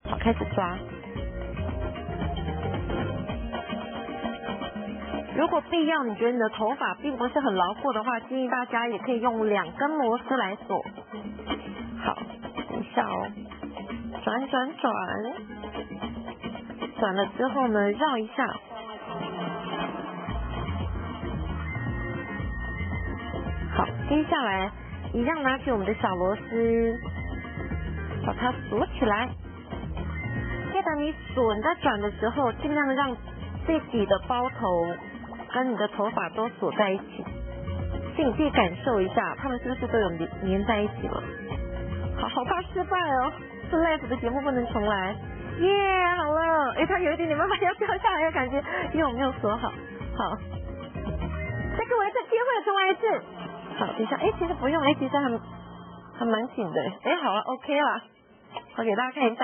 好，开始抓。如果必要，你觉得你的头发并不是很牢固的话，建议大家也可以用2根螺丝来锁。好，等一下哦，转，转了之后呢，绕一下。好，接下来一样拿起我们的小螺丝，把它锁起来。记得你锁你在转的时候，尽量让自己的包头跟你的头发都锁在一起，所以你可以感受一下，它们是不是都有粘在一起了？好怕失败哦，是 live 的节目不能重来。耶，好了，它有一点点慢慢要掉下来的感觉，因为我没有锁好。好，再给我一次机会，重来一次。好，等一下，其实不用，其实还蛮紧的。好了 ，OK 了。我给大家看一下。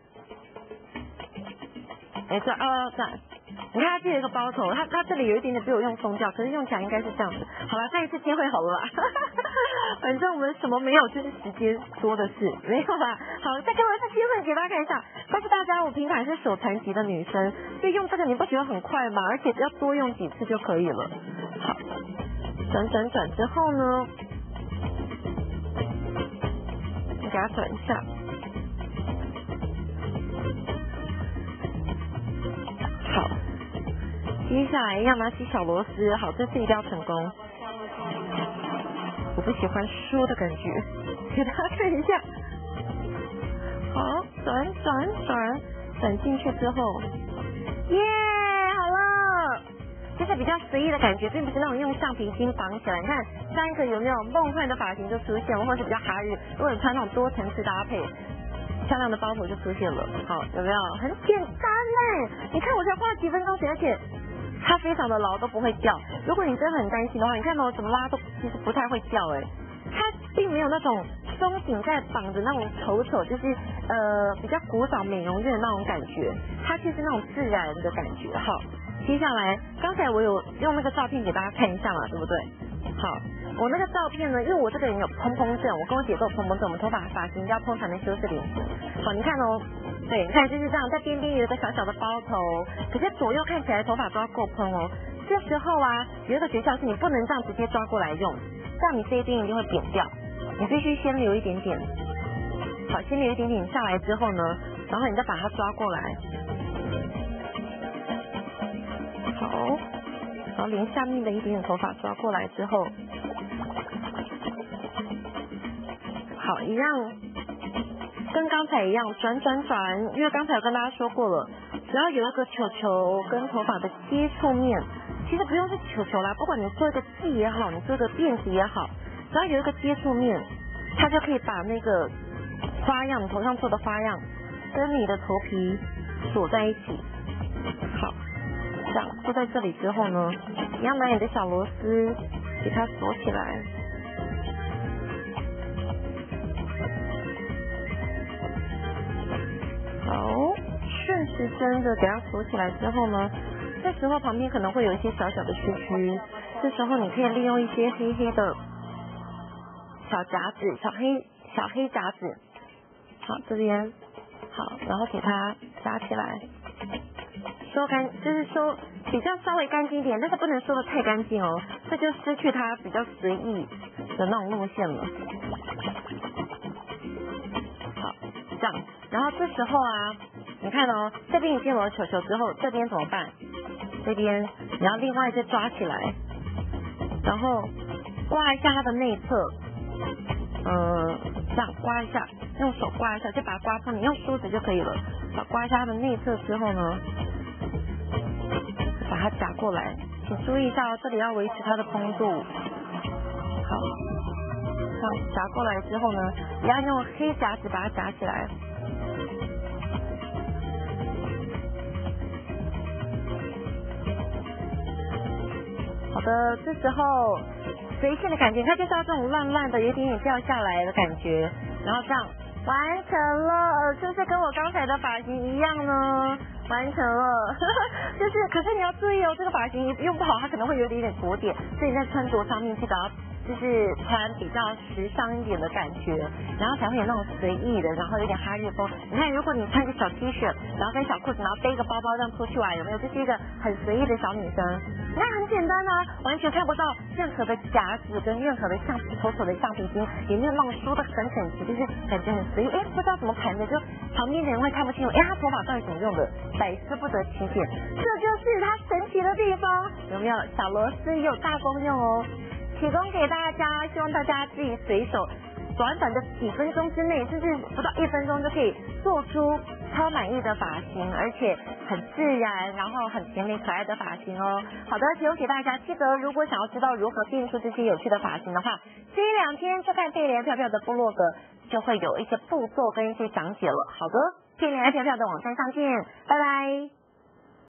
这样。你看它这有一个包头，它这里有一点点被我用松掉，可是用起来应该是这样子。好了，再一次机会好了啦。反正我们什么没有，就是时间多的是，没有啦。好，再给我一次机会给大家看一下，告诉大家我平常是手残疾的女生，所以用这个你不觉得很快吗？而且只要多用几次就可以了。好，转之后呢，你给它转一下。好。接下来要拿起小螺丝，好，这次一定要成功。我不喜欢输的感觉，给大家看一下。好，转进去之后，耶，好了，就是比较随意的感觉，并不是那种用橡皮筋绑起来。你看3个有没有梦幻的发型就出现了，或是比较哈日，如果你穿那种多层次搭配，漂亮的包头就出现了。好，有没有？很简单呢。你看我才花了几分钟，而且它非常的牢，都不会掉。如果你真的很担心的话，你看到我怎么拉都其实不太会掉它并没有那种松紧在绑着那种丑，就是比较古早美容院的那种感觉，它其实那种自然的感觉。好，接下来刚才我有用那个照片给大家看一下嘛，对不对？好，我那个照片呢，因为我这个人有蓬症，我跟我姐都有蓬症，我们头发发型要蓬才能修饰脸型。好，你看哦。对，你看就是这样，在边边有一个小小的包头，可是左右看起来头发都要够蓬哦。这时候啊，有一个诀窍是你不能这样直接抓过来用，这样你这一边一定会扁掉。你必须先留一点点，好，先留一点点下来之后呢，然后你再把它抓过来。好，然后连下面的一点点头发抓过来之后，好，一样。跟刚才一样转，因为刚才有跟大家说过了，只要有一个球球跟头发的接触面，其实不用是球球啦，不管你做一个髻也好，你做一个辫子也好，只要有一个接触面，它就可以把那个花样，你头上做的花样跟你的头皮锁在一起。好，这样坐在这里之后呢，你要拿你的小螺丝给它锁起来。好，顺时针的给它锁起来之后呢，这时候旁边可能会有一些小小的须须，这时候你可以利用一些黑黑的小夹子，小黑夹子，好，这边好，然后给它夹起来，收干，就是收比较稍微干净一点，但是不能收的太干净哦，这就失去它比较随意的那种路线了。好，这样。然后这时候啊，你看哦，这边已经有了球球之后，这边怎么办？这边你要另外再抓起来，然后刮一下它的内侧，这样刮一下，用手刮一下，就把它刮破，你用梳子就可以了。好，刮一下它的内侧之后呢，把它夹过来，请注意一下哦，这里要维持它的蓬度。好，这样夹过来之后呢，也要用黑夹子把它夹起来。好的，这时候随性的感觉，它就是要这种乱乱的，有点点掉下来的感觉，然后这样完成了，是不是跟我刚才的发型一样呢？完成了，就是，可是你要注意哦，这个发型用不好，它可能会有一点点驼点，所以在穿着上面记得要就是穿比较时尚一点的感觉，然后才会有那种随意的，然后有点哈日风。你看，如果你穿个小 T 恤，然后跟小裤子，然后背个包包这样出去玩，有没有？就是一个很随意的小女生。那很简单啊，完全看不到任何的夹子跟任何的丑丑的橡皮筋，也没有那种梳的很整齐，就是感觉很随意。哎，不知道怎么盘的，就旁边的人会看不清楚，哎，他头发到底怎么用的，百思不得其解。这就是它神奇的地方，有没有？小螺丝也有大功用哦，提供给大家，希望大家自己随手短短的几分钟之内，甚至不到1分钟就可以做出超满意的发型，而且很自然，然后很甜美可爱的发型哦。好的，提供给大家，记得如果想要知道如何变出这些有趣的发型的话，这1-2天就看佩莲飘飘的部落格，就会有一些步骤跟一些讲解了。好的，佩莲飘飘的网站上见，拜拜。